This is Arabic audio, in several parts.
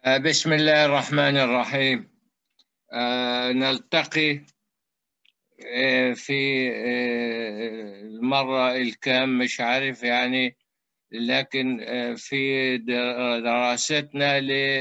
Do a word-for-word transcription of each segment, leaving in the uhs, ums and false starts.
آه، بسم الله الرحمن الرحيم. آه، نلتقي آه، في آه، المرة الكام مش عارف يعني، لكن آه، في در- دراستنا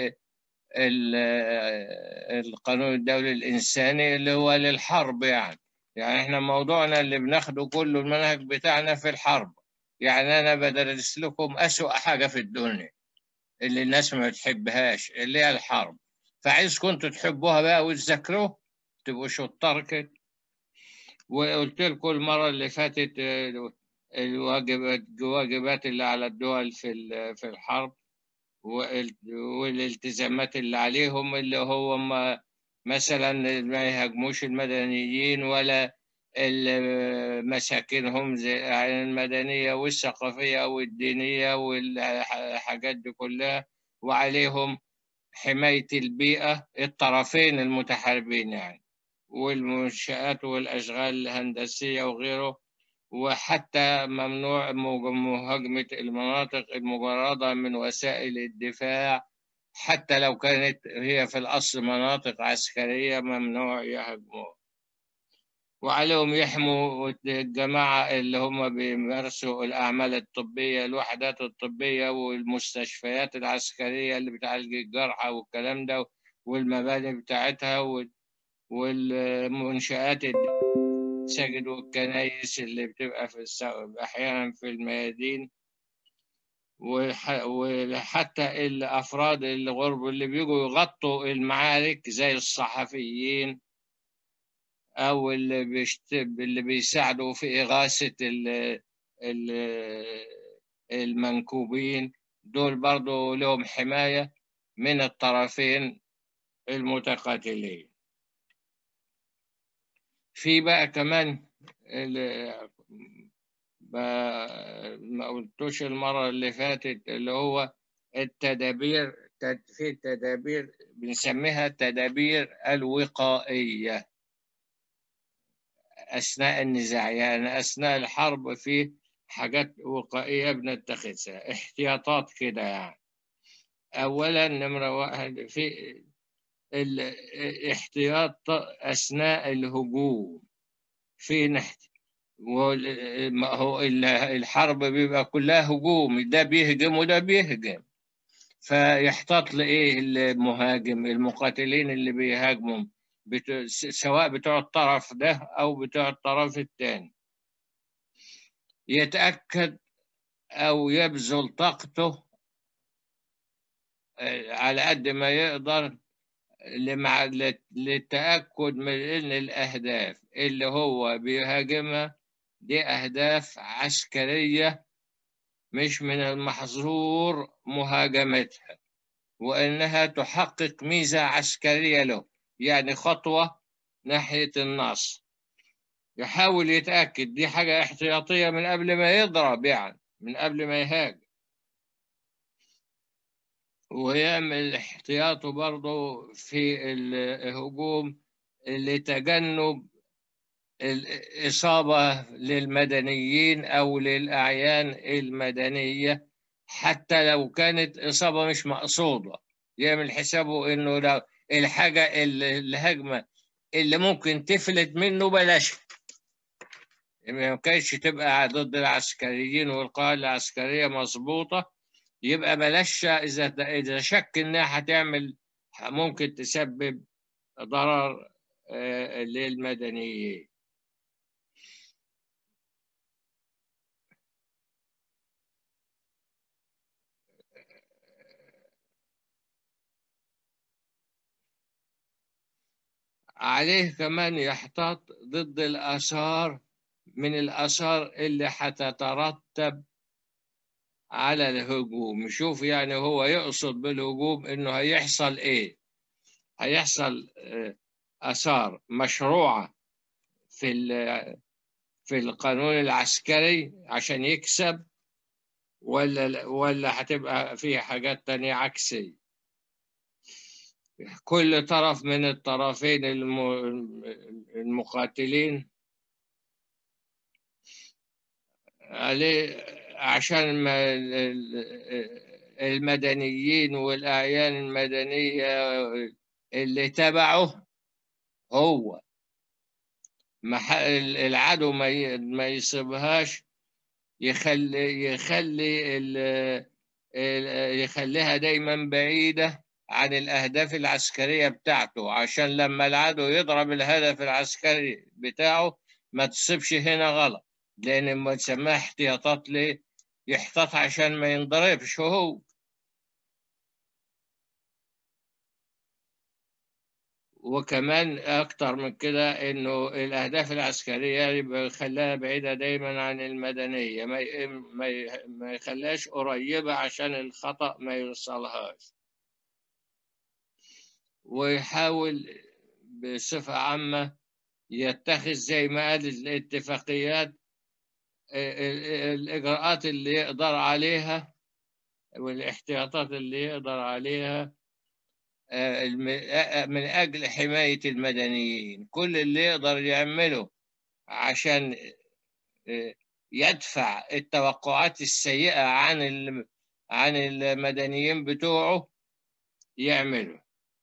للقانون الدولي الإنساني اللي هو للحرب يعني. يعني احنا موضوعنا اللي بناخده كله المنهج بتاعنا في الحرب. يعني أنا بدرس لكم أسوأ حاجة في الدنيا اللي الناس ما بتحبهاش اللي هي الحرب. فعايزكم انتوا تحبوها بقى وتذاكروه، تبقوا شطار كده. وقلت لكم المرة اللي فاتت آه، الواجبات الواجبات اللي على الدول في ال- في الحرب، وال- والالتزامات اللي عليهم، اللي هو ما مثلا ما يهاجموش المدنيين ولا ال- مساكنهم زي المدنية والثقافية والدينية والحاجات دي كلها. وعليهم حماية البيئة، الطرفين المتحاربين يعني، والمنشآت والأشغال الهندسية وغيره. وحتى ممنوع مهاجمة المناطق المجردة من وسائل الدفاع، حتى لو كانت هي في الأصل مناطق عسكرية ممنوع يهاجموها. وعليهم يحموا الجماعة اللي هم بيمارسوا الأعمال الطبية، الوحدات الطبية والمستشفيات العسكرية اللي بتعالج الجرحى والكلام ده، والمباني بتاعتها وال- والمنشآت، المساجد والكنائس اللي بتبقى في الس- أحيانا في الميادين. وح- وحتى الأفراد الغرب اللي بيجوا يغطوا المعارك زي الصحفيين، أو اللي بيشت... اللي بيساعدوا في إغاثة ال... ال... المنكوبين، دول برضو لهم حماية من الطرفين المتقاتلين. في بقى كمان ال- ب- ما قلتوش المرة اللي فاتت، اللي هو التدابير. تد- في تدابير بنسميها التدابير الوقائية أثناء النزاع، يعني أثناء الحرب في حاجات وقائية بنتخذها، احتياطات كده يعني. أولا نمرة واحد في الاحتياط أثناء الهجوم. في نحت وال- ما هو ال- الحرب بيبقى كلها هجوم، ده بيهجم وده بيهجم. فيحتاط لإيه المهاجم؟ المقاتلين اللي بيهاجموا بت... سواء بتوع الطرف ده أو بتوع الطرف الثاني، يتأكد أو يبذل طاقته آه، على قد ما يقدر لمع... للتأكد من إن الأهداف اللي هو بيهاجمها دي أهداف عسكرية، مش من المحظور مهاجمتها، وإنها تحقق ميزة عسكرية له، يعني خطوة ناحية النصر. يحاول يتأكد دي حاجة احتياطية من قبل ما يضرب، يعني من قبل ما يهاجم. ويعمل احتياطه برضه في الهجوم لتجنب الإصابة للمدنيين أو للأعيان المدنية، حتى لو كانت إصابة مش مقصودة. يعمل حسابه إنه لو الحاجة اللي- الهجمة اللي ممكن تفلت منه بلاش، ما كانش تبقى ضد العسكريين والقاعدة العسكرية مظبوطة، يبقى بلاش. إذا إذا شك إنها هتعمل ممكن تسبب ضرر آه، للمدنيين. عليه كمان يحتاط ضد الآثار، من الآثار اللي هتترتب على الهجوم. شوف يعني هو يقصد بالهجوم إنه هيحصل إيه؟ هيحصل آه، آثار مشروعة في ال- في القانون العسكري عشان يكسب، ولا ولا هتبقى في حاجات تانية عكسية. كل طرف من الطرفين الم- المقاتلين عليه عشان ما المدنيين والأعيان المدنية اللي تبعه هو العدو ما يصيبهاش، يخلي يخلي يخليها دايما بعيدة عن الأهداف العسكرية بتاعته، عشان لما العدو يضرب الهدف العسكري بتاعه ما تصيبش هنا غلط، لأن ما تسميها احتياطات. ليه يحتاط؟ عشان ما ينضربش هو. وكمان أكتر من كده إنه الأهداف العسكرية يبقى يخليها بعيدة دايما عن المدنية، ما ما يخليهاش قريبة عشان الخطأ ما يوصلهاش. ويحاول بصفة عامة يتخذ زي ما قال الاتفاقيات الإجراءات اللي يقدر عليها والاحتياطات اللي يقدر عليها من أجل حماية المدنيين. كل اللي يقدر يعمله عشان يدفع التوقعات السيئة عن عن المدنيين بتوعه يعمله.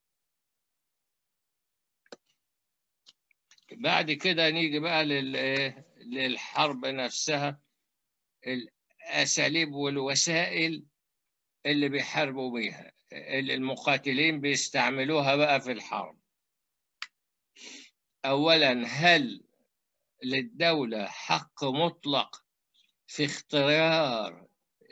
بعد كده نيجي بقى للحرب نفسها، الأساليب والوسائل اللي بيحاربوا بيها المقاتلين بيستعملوها بقى في الحرب. أولا، هل للدولة حق مطلق في اختيار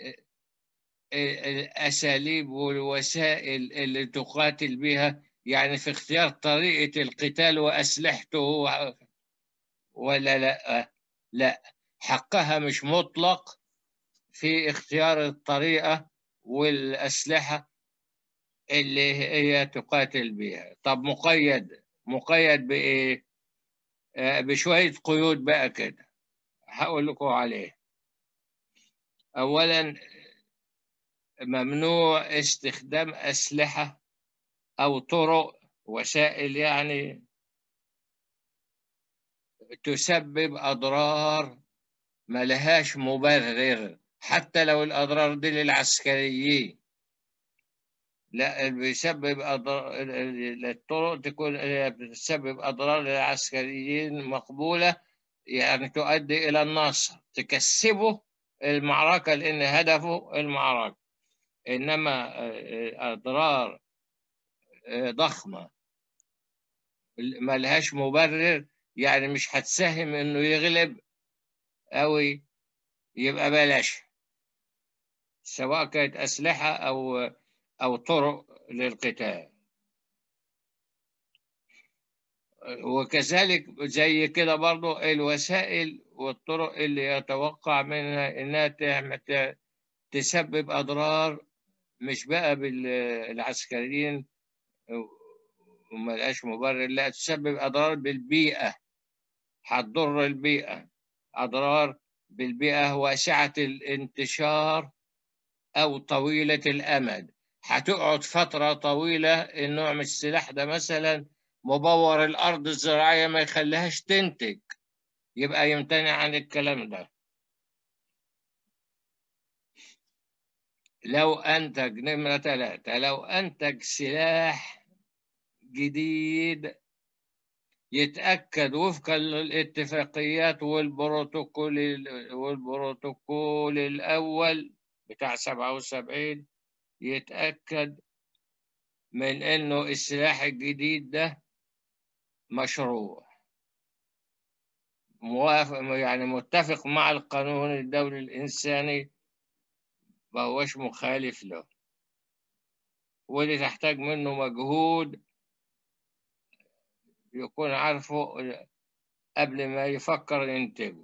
الأساليب والوسائل اللي تقاتل بها؟ يعني في اختيار طريقة القتال وأسلحته، ولا لا؟ لا، حقها مش مطلق في اختيار الطريقة والأسلحة اللي هي تقاتل بها. طب مقيد مقيد بإيه؟ آه بشوية قيود بقى كده هقول لكم عليه. أولا، ممنوع استخدام أسلحة أو طرق وسائل يعني تسبب أضرار ما لهاش مبرر، حتى لو الأضرار دي للعسكريين. لا، اللي بيسبب أضرار الطرق تكون بتسبب أضرار للعسكريين مقبولة، يعني تؤدي إلى النصر، تكسبه المعركة لأن هدفه المعركة. إنما أضرار ضخمة ما لهاش مبرر، يعني مش هتساهم إنه يغلب أوي، يبقى بلاش، سواء كانت أسلحة أو أو طرق للقتال. وكذلك زي كده برضو الوسائل والطرق اللي يتوقع منها إنها تعمل تسبب أضرار مش بقى بالعسكريين وما لهاش مبرر، لا، تسبب أضرار بالبيئة، هتضر البيئة، أضرار بالبيئة واسعة الانتشار أو طويلة الأمد، هتقعد فترة طويلة. النوع من السلاح ده مثلا مبور الأرض الزراعية ما يخليهاش تنتج، يبقى يمتنع عن الكلام ده. لو أنتج نمرة ثلاثة، لو أنتج سلاح جديد يتأكد وفقا للاتفاقيات والبروتوكول والبروتوكول الأول بتاع سبعة وسبعين، يتأكد من إنه السلاح الجديد ده مشروع موافق، يعني متفق مع القانون الدولي الإنساني، ما هوش مخالف له. ودي تحتاج منه مجهود يكون عارفه قبل ما يفكر ينتجه.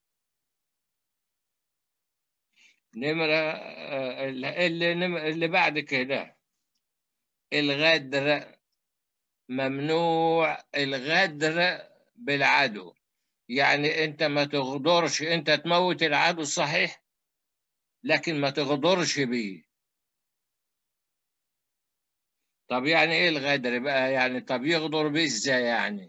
نمرة اللي, اللي بعد كده الغدر. ممنوع الغدر بالعدو، يعني انت ما تغدرش، انت تموت العدو صحيح لكن ما تغدرش بيه. طب يعني ايه الغدر بقى؟ يعني طب يغدر بيه ازاي؟ يعني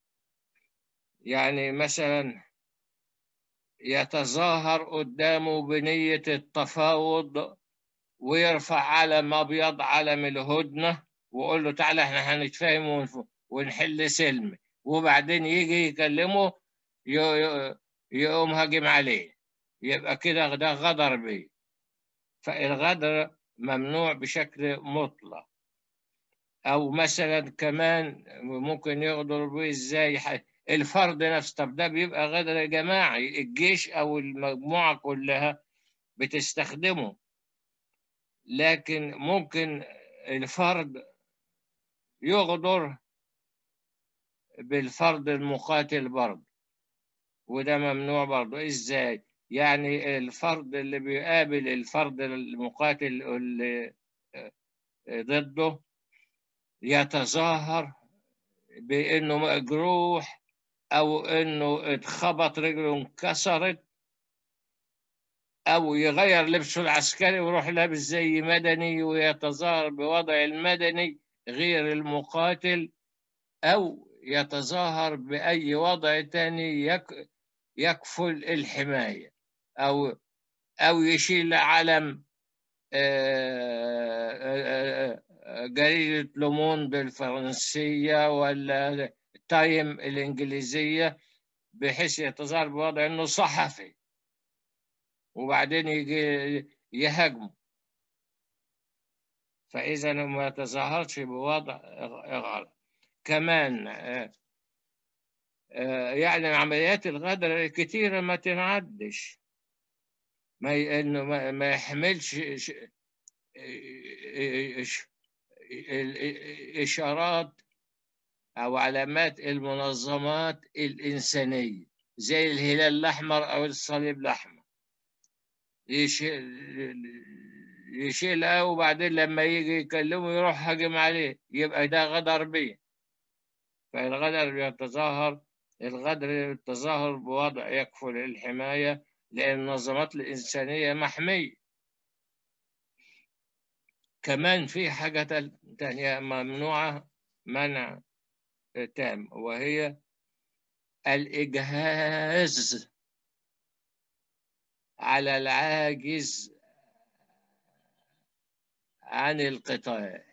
يعني مثلا يتظاهر قدامه بنية التفاوض ويرفع علم أبيض، علم الهدنة، ويقول له تعالى احنا هنتفاهم ونحل سلم، وبعدين يجي يكلمه يقوم هاجم عليه، يبقى كده ده غدر بيه. فالغدر ممنوع بشكل مطلق. أو مثلا كمان ممكن يغدر بيه ازاي؟ الفرد نفسه. طب ده بيبقى غدر جماعي، الجيش أو المجموعة كلها بتستخدمه، لكن ممكن الفرد يغدر بالفرد المقاتل برضه، وده ممنوع برضه. ازاي؟ يعني الفرد اللي بيقابل الفرد المقاتل اللي ضده يتظاهر بانه مجروح، او انه اتخبط رجله انكسرت، او يغير لبسه العسكري ويروح لابس زي مدني ويتظاهر بوضع المدني غير المقاتل، أو يتظاهر بأي وضع تاني يك يكفل الحماية، أو أو يشيل علم جريدة لوموند الفرنسية ولا تايم الإنجليزية، بحيث يتظاهر بوضع إنه صحفي، وبعدين يجي يهاجمه. فإذا ما يتظاهرش بوضع غلط. كمان يعني عمليات الغدر كتيرة ما تنعدش، ما ي... انه ما, ما يحملش ش... ش... اشارات او علامات المنظمات الانسانية زي الهلال الاحمر او الصليب الاحمر، يشيل يشيلها، وبعدين لما يجي يكلمه يروح هاجم عليه، يبقى ده غدر بيه. فالغدر يتظاهر الغدر التظاهر بوضع يكفل الحماية، لأن المنظمات الإنسانية محمية. كمان في حاجة تانية ممنوعة منع تام، وهي الإجهاز على العاجز عن القتال.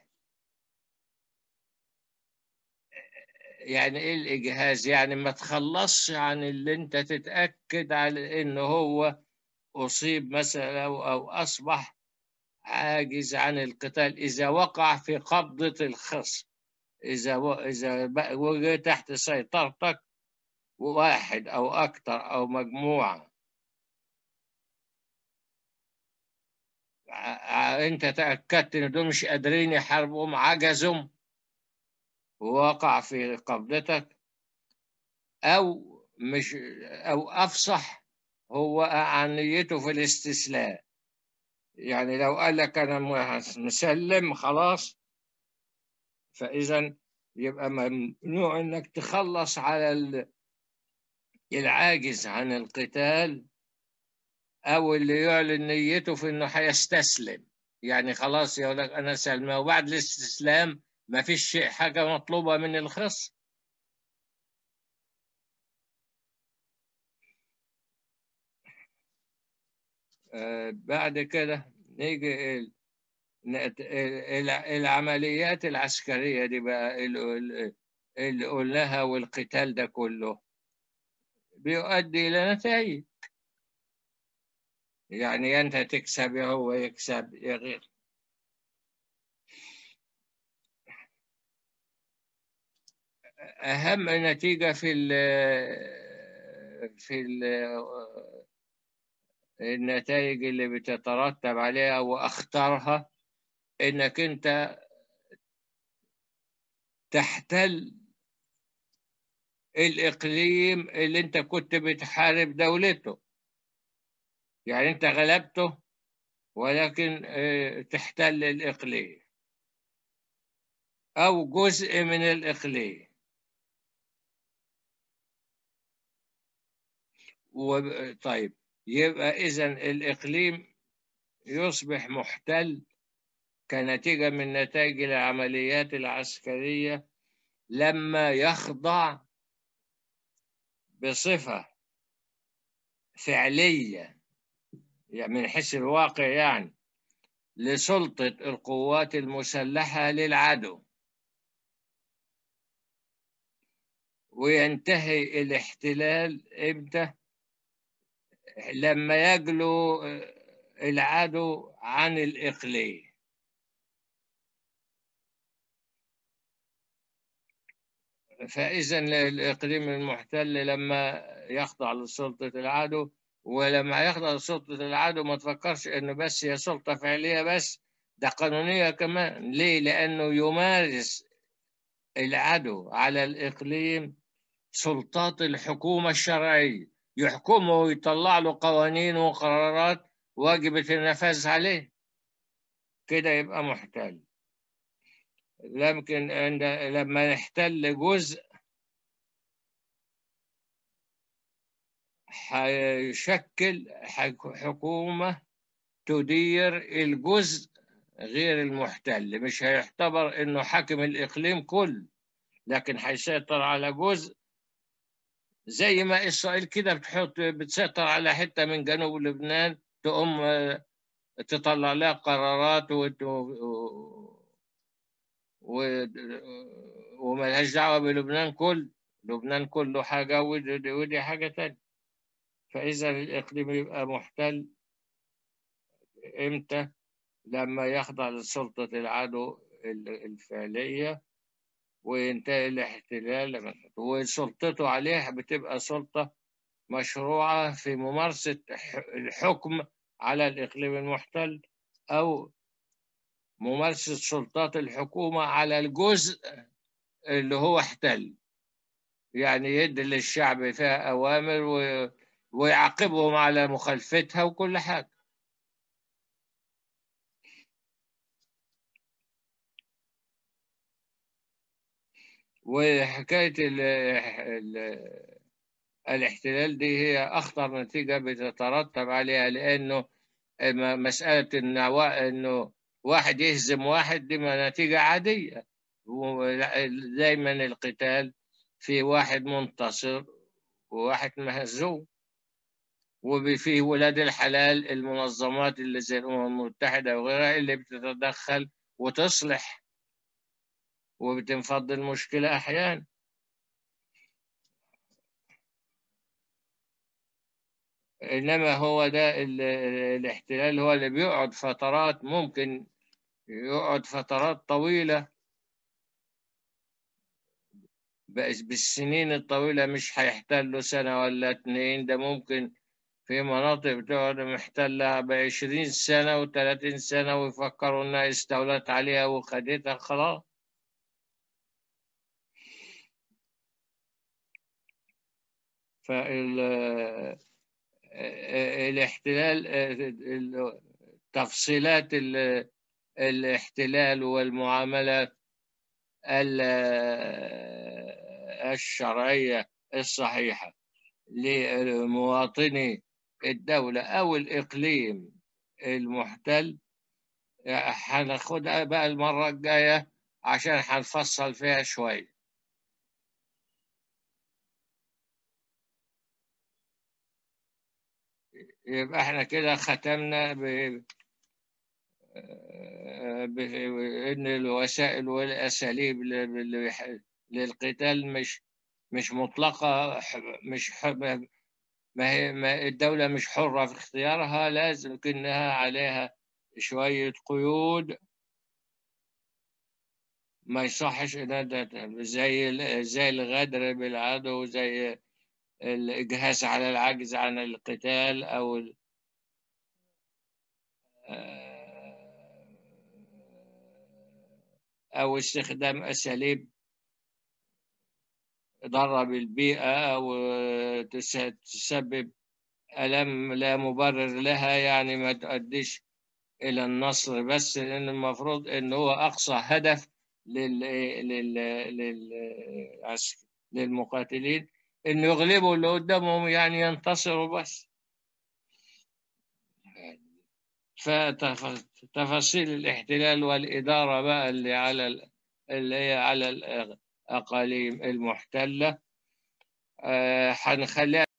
يعني إيه الإجهاز؟ يعني ما تخلصش عن اللي أنت تتأكد على إنه هو أصيب مثلا أو, أو أصبح عاجز عن القتال إذا وقع في قبضة الخصم، إذا و... إذا وجه تحت سيطرتك واحد أو أكثر أو مجموعة، ع... أنت تأكدت إن دول مش قادرين يحاربهم، عجزوا ووقع في قبضتك، أو مش أو أفصح هو عن نيته في الاستسلام. يعني لو قال لك أنا مسلم خلاص، فإذا يبقى ممنوع إنك تخلص على العاجز عن القتال، أو اللي يعلن نيته في إنه هيستسلم. يعني خلاص يقول لك أنا سلمى، وبعد الاستسلام ما فيش حاجة مطلوبة من الخصم. آه بعد كده نيجي العمليات العسكرية دي بقى اللي قلناها، والقتال ده كله بيؤدي إلى نتائج. يعني أنت تكسب يا هو يكسب يا غير. أهم نتيجة في ال في ال النتائج اللي بتترتب عليها وأخطرها إنك أنت تحتل الإقليم اللي أنت كنت بتحارب دولته. يعني أنت غلبته ولكن تحتل الإقليم أو جزء من الإقليم. طيب يبقى إذن الإقليم يصبح محتل كنتيجة من نتائج العمليات العسكرية لما يخضع بصفة فعلية، يعني من حيث الواقع، يعني لسلطة القوات المسلحة للعدو، وينتهي الاحتلال إمتى؟ لما يجلو العدو عن الإقليم. فإذا الإقليم المحتل لما يخضع لسلطة العدو، ولما يخضع لسلطة العدو ما تفكرش إنه بس هي سلطة فعلية بس، ده قانونية كمان. ليه؟ لأنه يمارس العدو على الإقليم سلطات الحكومة الشرعية، يحكمه ويطلع له قوانين وقرارات واجبة النفاذ عليه، كده يبقى محتل. لكن عند لما يحتل جزء هيشكل حكومة تدير الجزء غير المحتل، مش هيعتبر انه حاكم الاقليم كله، لكن هيسيطر على جزء، زي ما اسرائيل كده بتحط بتسيطر على حتة من جنوب لبنان، تقوم تطلع لها قرارات وت... و... وملهاش دعوة بلبنان كله، لبنان كله حاجة ودي, ودي حاجة تانية. فإذا الإقليم يبقى محتل إمتى؟ لما يخضع لسلطة العدو الفعلية وينتهي الاحتلال، وسلطته عليه بتبقى سلطة مشروعة في ممارسة الحكم على الإقليم المحتل، أو ممارسة سلطات الحكومة على الجزء اللي هو احتل، يعني يدي للشعب فيها أوامر ويعاقبهم على مخالفتها وكل حاجة. وحكاية ال ال الاحتلال دي هي أخطر نتيجة بتترتب عليها، لأنه مسألة إنه واحد يهزم واحد دي نتيجة عادية، دايما القتال في واحد منتصر وواحد مهزوم، وفيه ولاد الحلال المنظمات اللي زي الأمم المتحدة وغيرها اللي بتتدخل وتصلح وبتنفض المشكلة أحيانا. إنما هو ده الاحتلال هو اللي بيقعد فترات، ممكن يقعد فترات طويلة بالسنين الطويلة، مش هيحتلوا سنة ولا اتنين، ده ممكن في مناطق بتقعد محتلة بعشرين سنة وثلاثين سنة ويفكروا إنها استولت عليها وخدتها خلاص. فالاحتلال تفصيلات الاحتلال والمعاملات الشرعية الصحيحة لمواطني الدولة أو الإقليم المحتل هناخدها بقى المرة الجاية عشان هنفصل فيها شوية. يبقى احنا كده ختمنا ب... بأن الوسائل والأساليب للقتال مش مش مطلقة، مش ما هي ما الدولة مش حرة في اختيارها، لازم كأنها عليها شوية قيود. ما يصحش إن ده زي زي الغدر بالعدو، زي الإجهاس على العجز عن القتال، أو أو استخدام أساليب تضر بالبيئة أو تسبب ألم لا مبرر لها، يعني ما تؤديش إلى النصر، بس لأن المفروض إن هو أقصى هدف لل لل لل للمقاتلين إنه يغلبوا اللي قدامهم، يعني ينتصروا بس. فتفاصيل الاحتلال والإدارة بقى اللي على اللي هي على الأقاليم المحتلة هنخليها